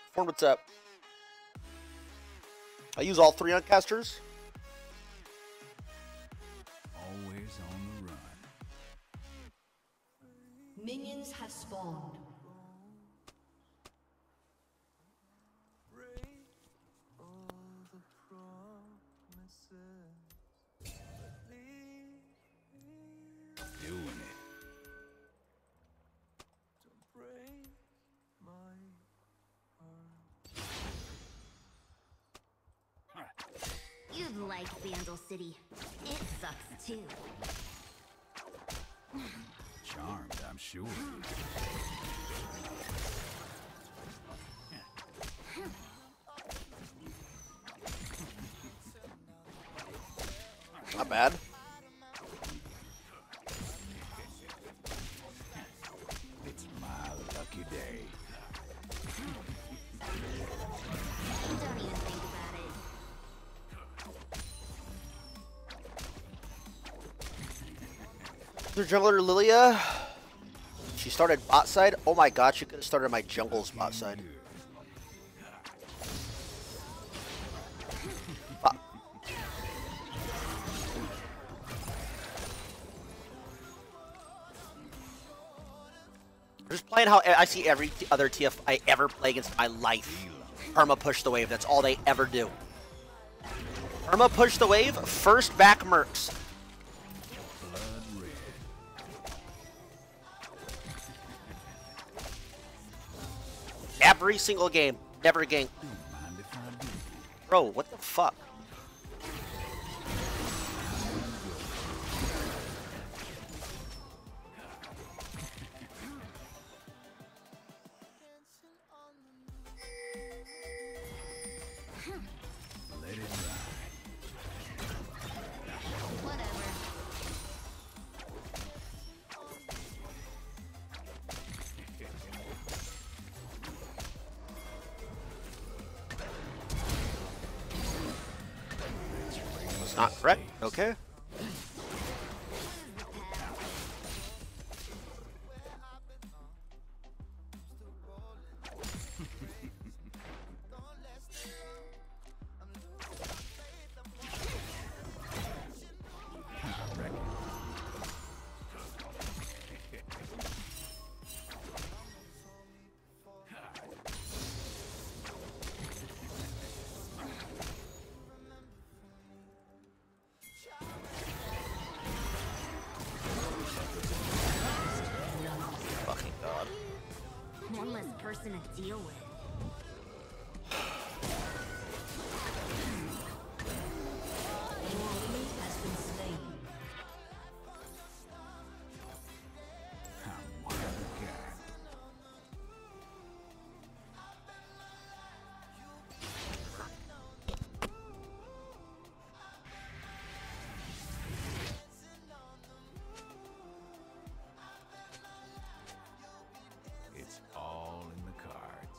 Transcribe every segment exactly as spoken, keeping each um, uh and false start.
Form, what's up? I use all three on casters. Always on the run. Minions have spawned. Doing it. You'd like Vandal City. It sucks too. Charmed, I'm sure. Not bad. It's my lucky day. Don't even think about it. Their jungler Lilia. She started bot side. Oh my god, she could have started my jungle's bot side. Fuck. Just playing how I see every other T F I ever play against in my life. Perma push the wave. That's all they ever do. Perma push the wave. First back mercs. Every single game. Never gank. Bro, what the fuck? Let it ride. Whatever. It's not correct. Okay. Fucking god. One less person to deal with. Has been slain. I'm one of the guys. It's all in the cards.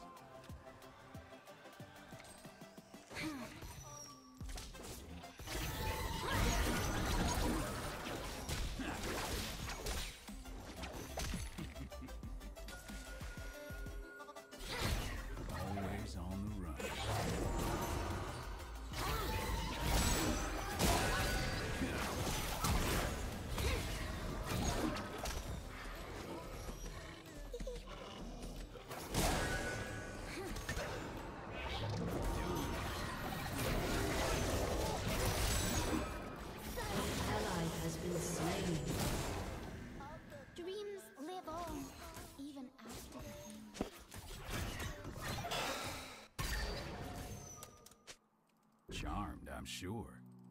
Always on the run. Ally has been slain. Dreams live on, even after the pain. Charmed, I'm sure.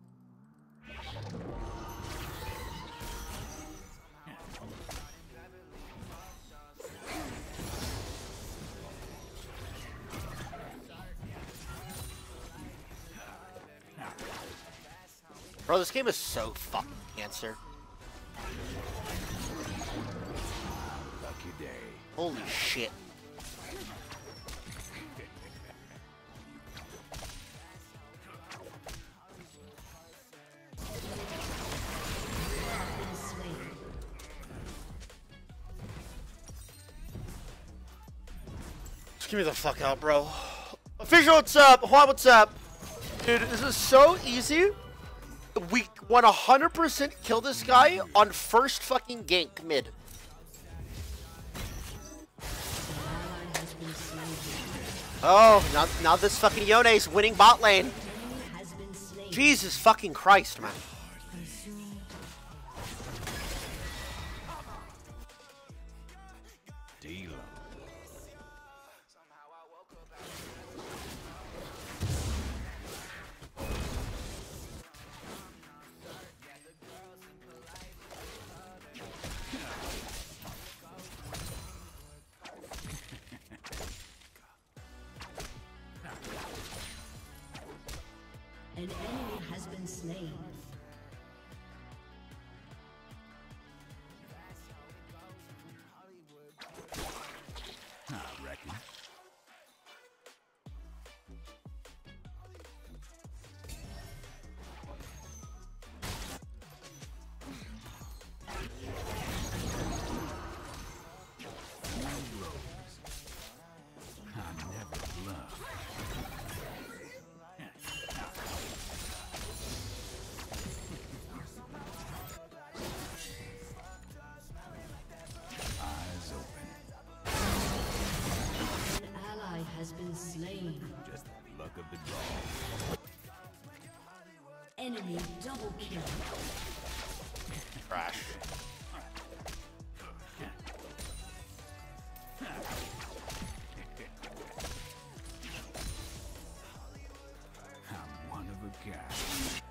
Bro, this game is so fucking cancer. Lucky day. Holy shit. Been slain. Just give me the fuck out, bro. Official, what's up? Juan, what's up? Dude, this is so easy. We one hundred percent kill this guy on first fucking gank mid. Oh, now, now this fucking Yone's winning bot lane. Jesus fucking Christ, man. Deal 'em. An enemy has been slain. I reckon. I never bluff. Eyes open. An ally has been slain. Just the luck of the draw. Enemy double kill. Crash. I'm one of a kind.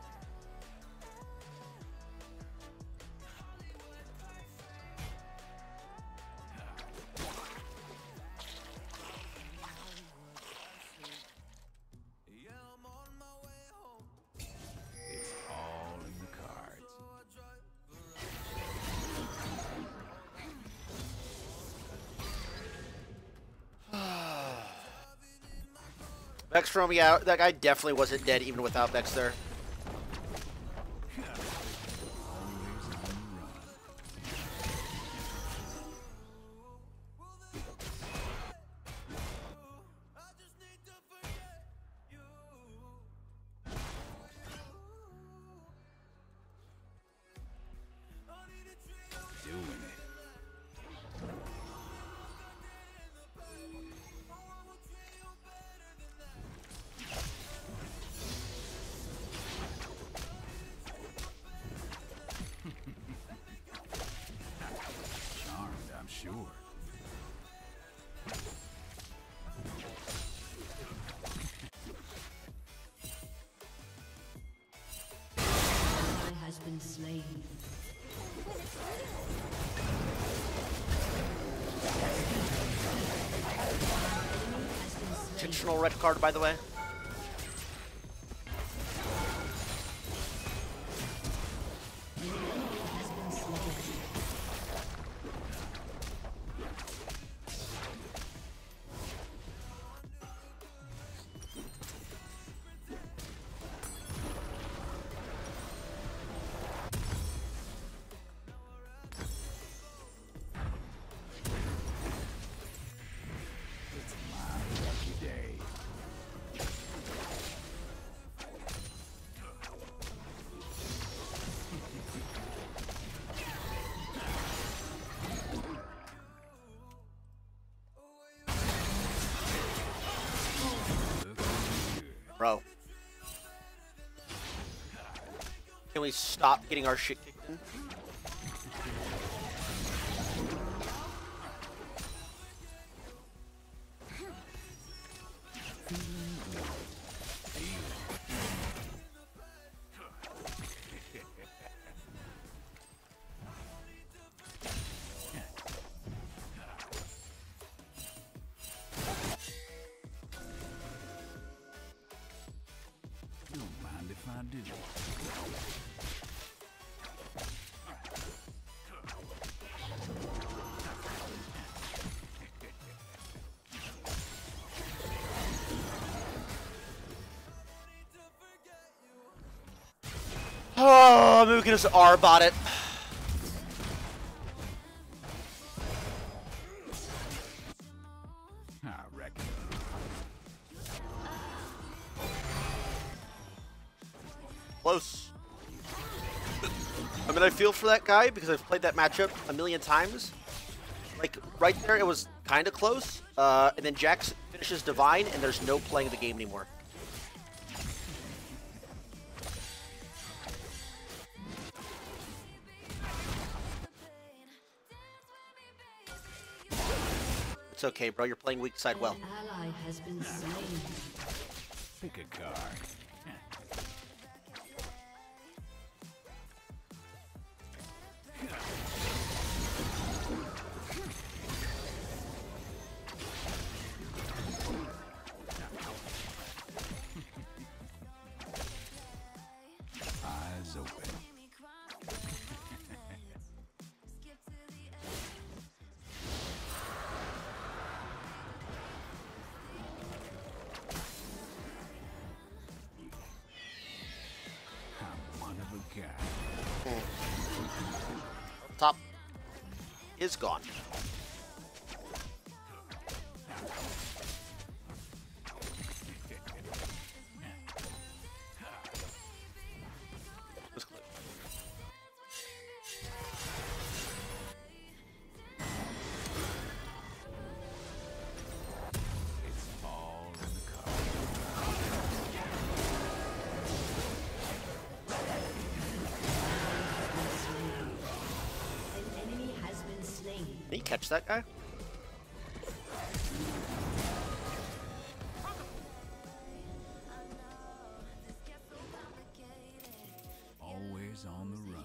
It's all in the cards. Vex from me out. That guy definitely wasn't dead even without Vex there. Always on the run. Doing it. Charmed, I'm sure. Ally has been slain. Intentional red card, by the way. Has been slain. It's my lucky day. Bro. Can we stop getting our shit kicked in? Don't mind if I do. Oh, maybe we can just R-bot it. I reckon. close. I mean, I feel for that guy because I've played that matchup a million times. Like, right there, it was kind of close. Uh, and then Jax finishes Divine, and there's no playing the game anymore. It's okay, bro. You're playing weak side well. An ally has been slain. Pick a card. Eyes open. I'm one of a kind. Top is gone. It's clear. It's all in the card. An enemy has been slain. Did you catch that guy? Always on the run.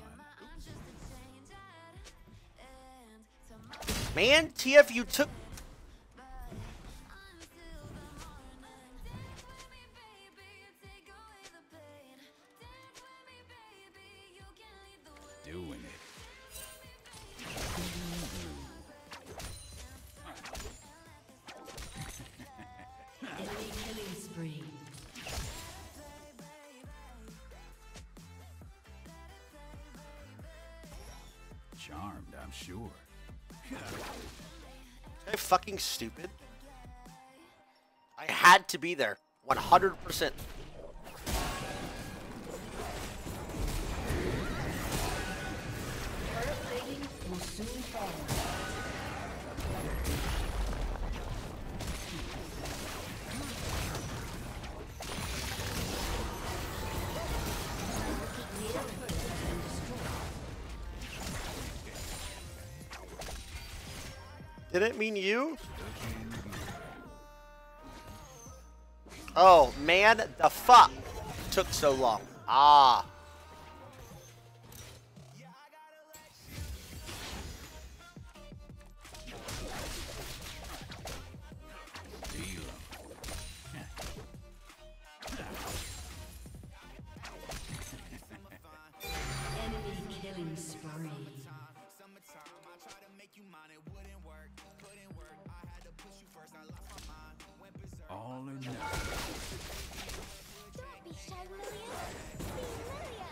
Man, T F, you took... Doing it. Enemy killing spree. Charmed, I'm sure. Am I fucking stupid? I had to be there. one hundred percent. Turret plating will soon fall. Didn't mean you? Oh, man, the fuck took so long. Ah. Enemy killing spree. All or nothing. Don't be shy, Lilia. Be Lilia.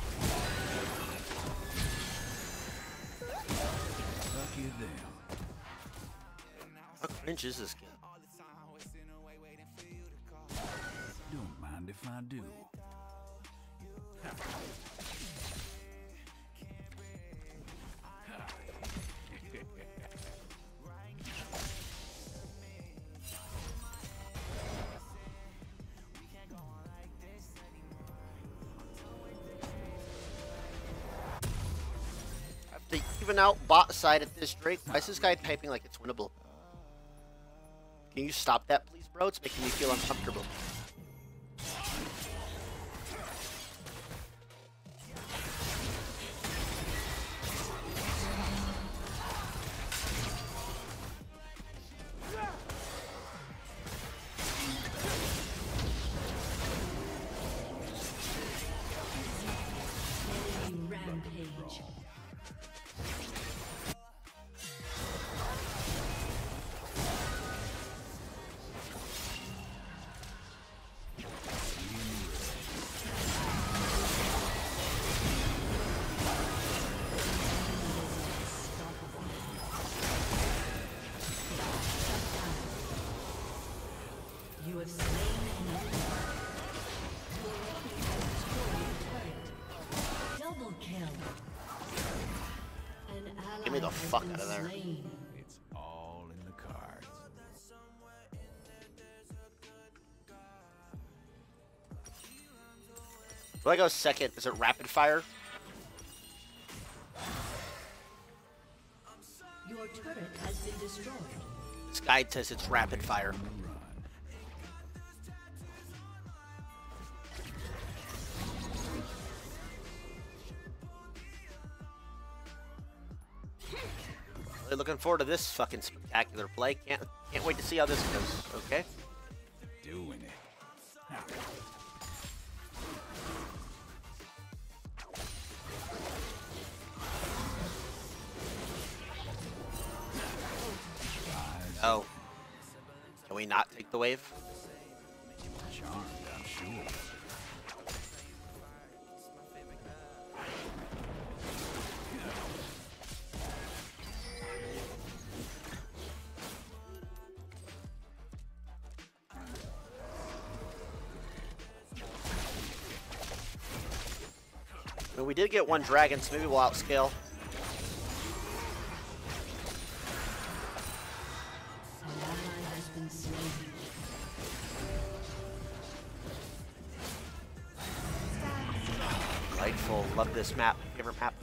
Lucky them. How cringe is this game? Don't mind if I do. To even out bot side at this Drake, why is this guy typing like it's winnable? Can you stop that, please, bro? It's making me feel uncomfortable. Enemy rampage. You have slain an enemy. Your team has destroyed a turret. Double kill. An ally Get me the has fuck been out of there. slain. It's all in the cards. Do I go second? Is it rapid fire? Your turret has been destroyed. This guide says it's rapid fire. Really looking forward to this fucking spectacular play. Can't can't wait to see how this goes. Okay. Doing it. Oh. Can we not take the wave? Charmed, I'm sure. Well, we did get one dragon, so maybe we'll outscale. An ally has been slain. Delightful. Love this map. Favorite map.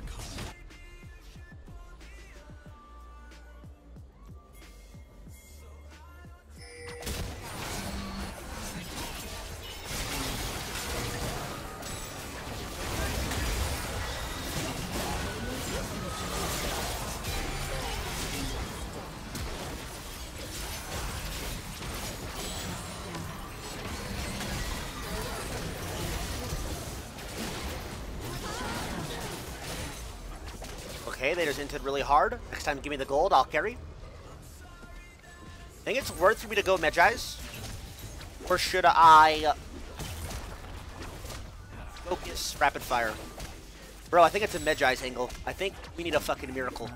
Okay, they just inted really hard. Next time, give me the gold. I'll carry. Think it's worth for me to go Medjai's? Or should I focus rapid fire? Bro, I think it's a Medjai's angle. I think we need a fucking miracle.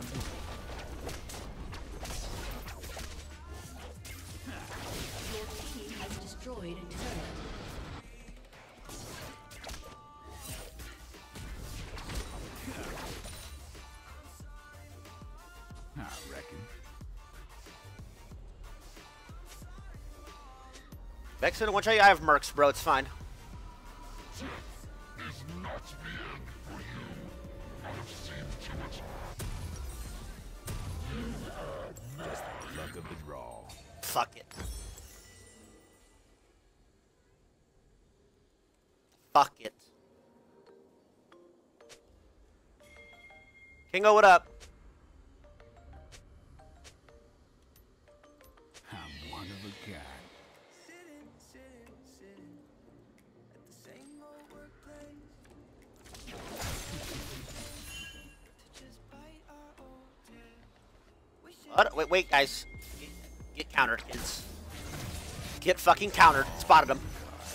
Your team has destroyed a turret. I reckon. Vexen, one shot you. I have mercs, bro. It's fine. Just the luck of the draw. Fuck it. Fuck it. Kingo, what up? I'm one of a kind. What? Wait, wait, guys. Get, get countered, kids. Get fucking countered. Spotted him.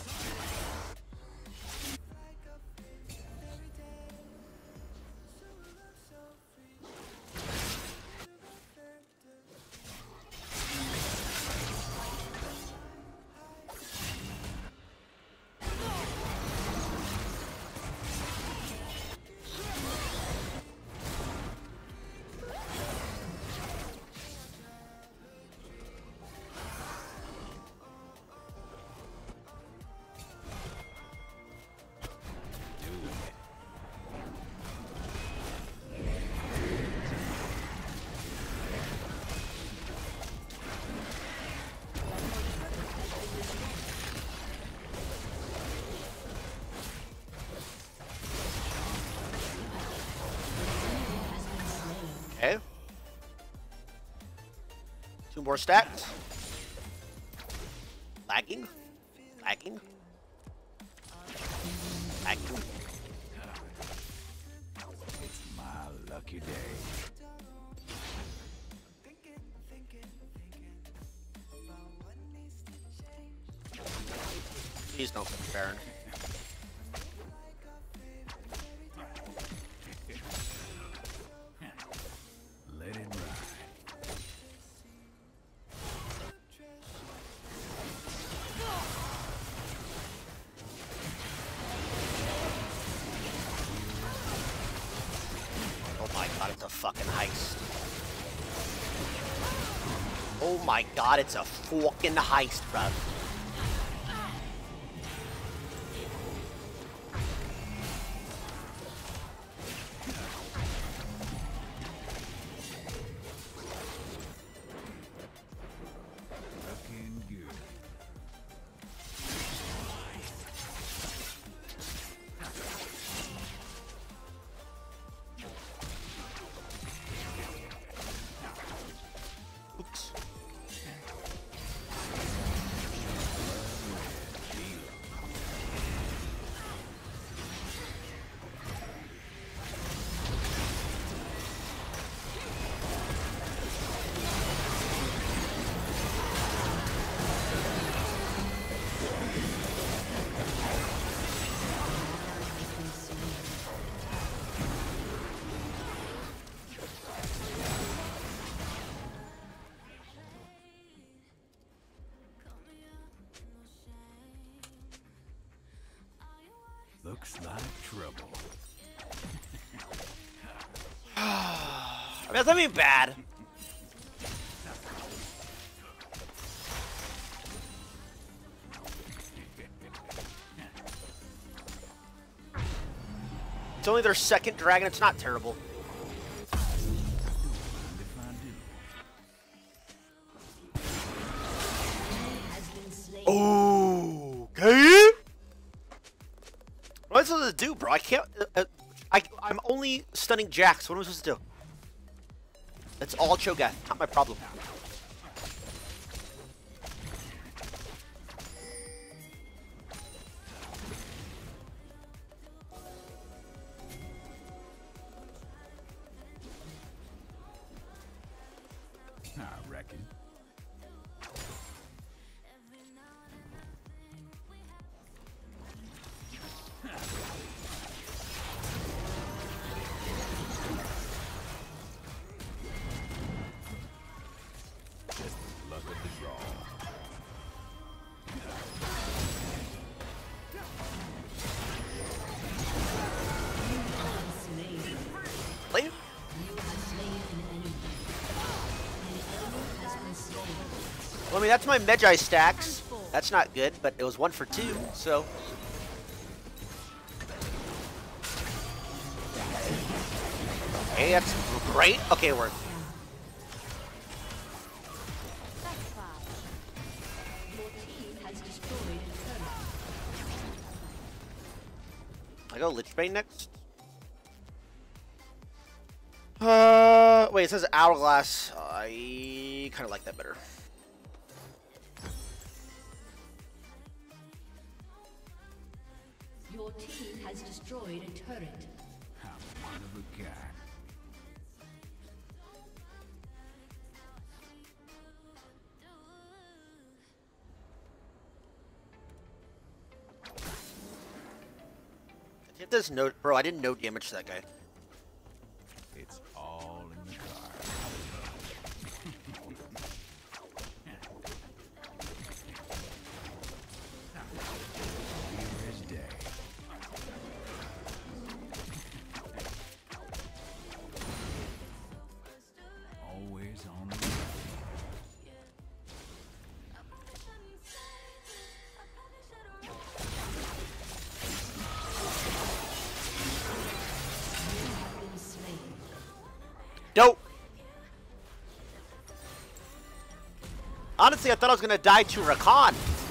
Okay. Two more stacks. Lagging. Lagging. Lagging. It's my lucky day. Please don't put Baron. Let it ride. fucking heist. Oh my god, it's a fucking heist, bruh. Looking good. Oops. Looks like trouble. I mean, that's not even bad. It's only their second dragon. It's not terrible. Mind if I do? Oh, okay. What am I supposed to do, bro? I can't. Uh, uh, I I'm only stunning Jax. What am I supposed to do? It's all Cho'Gath. Not my problem. I reckon. Just the luck of the draw. Play? Well, I mean, that's my Magi stacks. That's not good, but it was one for two, so. Hey, that's great. Okay, it worked. I go Lichbane next. Uh, wait, it says Hourglass. I kind of like that better. Your team has destroyed a turret. I'm one of a kind. It does no, bro. I didn't no damage to that guy. It's all in the cards. Clear as day. Always on the run. Dope. Honestly, I thought I was gonna die to Rakan.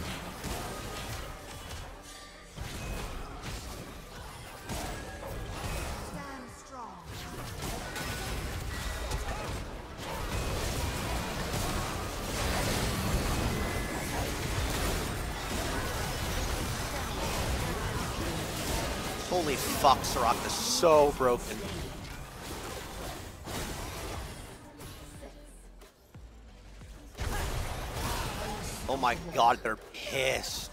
Holy fuck, Soraka is so broken. Oh my god, they're pissed.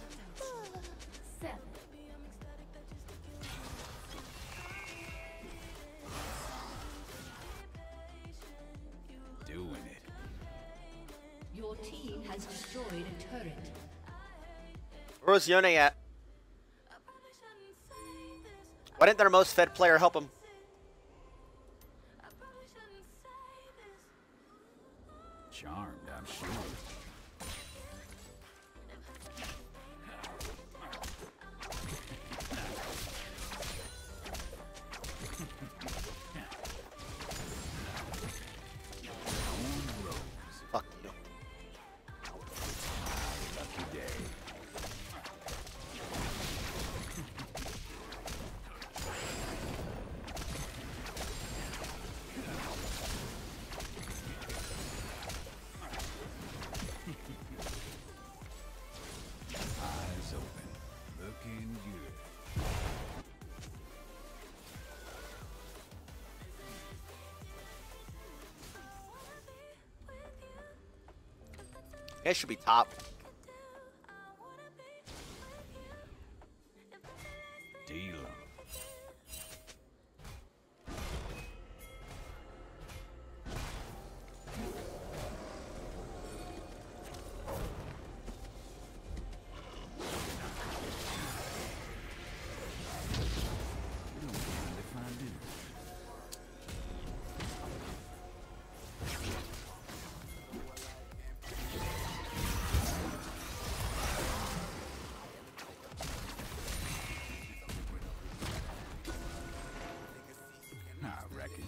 Doing it. Your team has destroyed a turret. Where's Yone at? Why didn't their most fed player help him? Charmed, I'm sure. Fuck you. Lucky day. Eyes open. Looking good. It should be top. Deal 'em. You don't mind if I do. I reckon.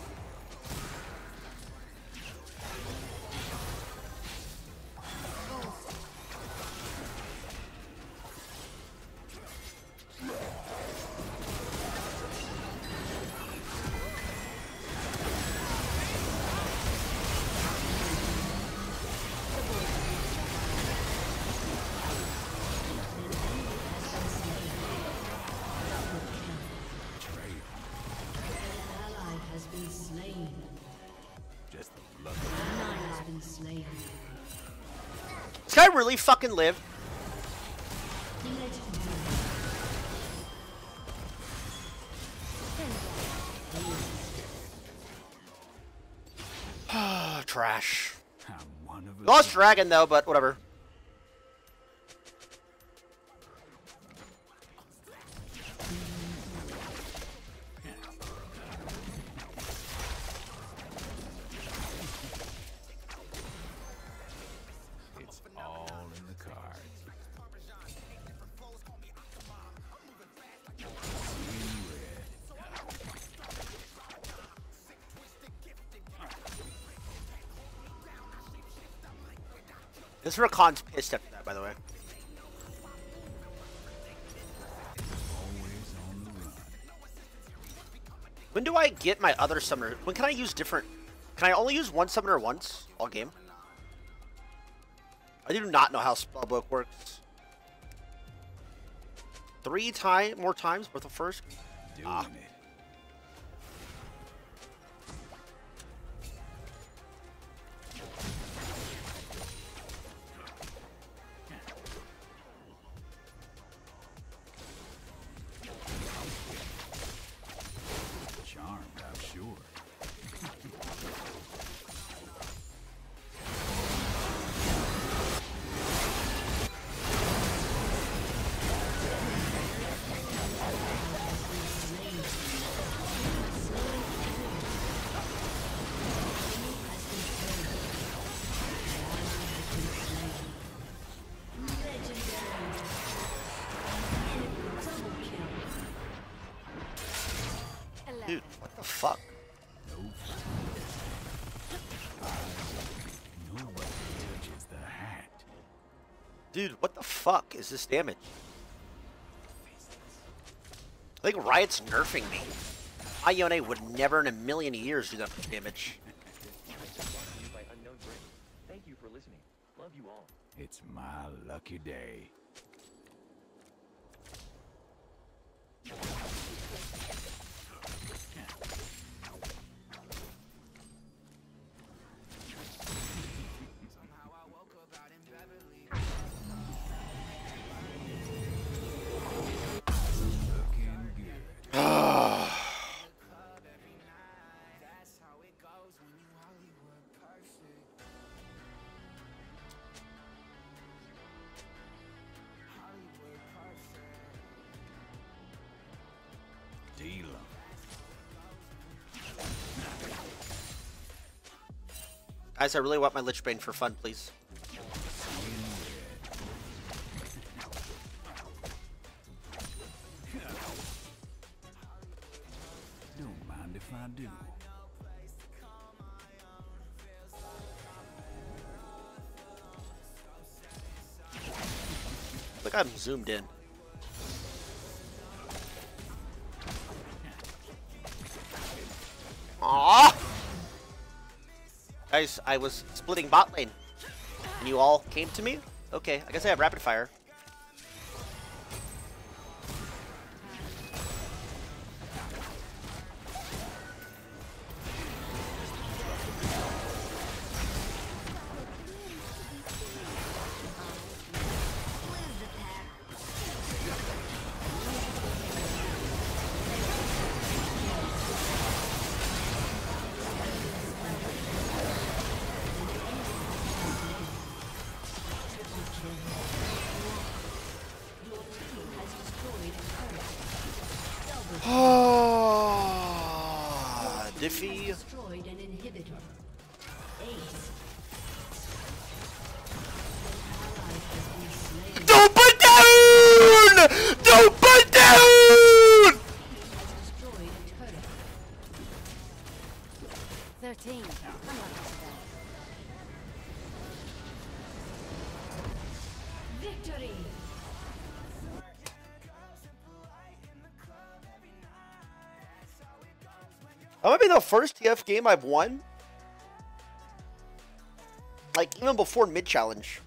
Ally has been slain. Just the luck. Ally has been slain. This guy really fucking lived. Trash. I'm one of a Lost kind. dragon though, but whatever. It's all in the cards. Seeing red. This Rakan's pissed after that, by the way. Always on the run. When do I get my other summoner? When can I use different? Can I only use one summoner once all game? I do not know how spellbook works. Three time more times worth of first. Doing Ah. it. Charmed, I'm sure. Dude, what the fuck? No fun. Nobody touches the hat. Dude, what the fuck is this damage? I think Riot's nerfing me. My Yone would never in a million years do that much damage. by Unknown Brain. Thank you for listening. Love you all. It's my lucky day. Looking good. Guys, I really want my Lich Bane for fun, please. Don't mind if I do. Look, I'm zoomed in. Aww! Guys, I was splitting bot lane, and you all came to me? Okay, I guess I have rapid fire. Diffy. Destroyed an inhibitor. Ace. Don't put down! Don't put down! Has destroyed a turret. Thirteen. I'm not today. Victory! That might be the first T F game I've won. Like, even before mid-challenge.